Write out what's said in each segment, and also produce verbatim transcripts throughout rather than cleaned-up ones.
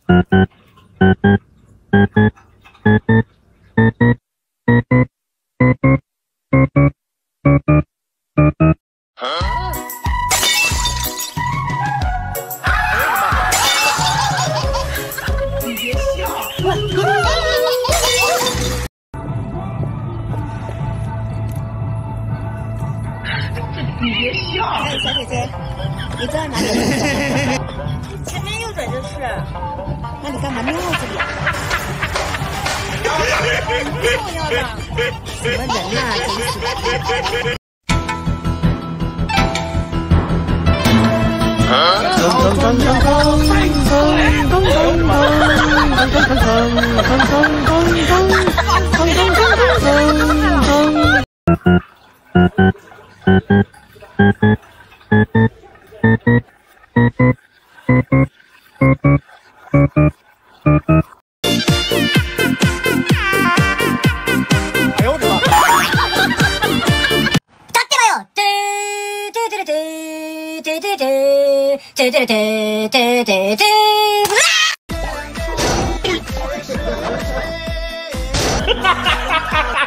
你别笑。你别笑。 哎，小姐姐，你在哪里？前面右转就是。那你干嘛尿这里啊？重要的。什么人呐、真是。 哎呦我的妈！ 打ってばよ！ててててててててててててて。哈哈哈哈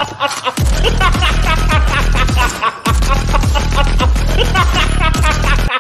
哈哈！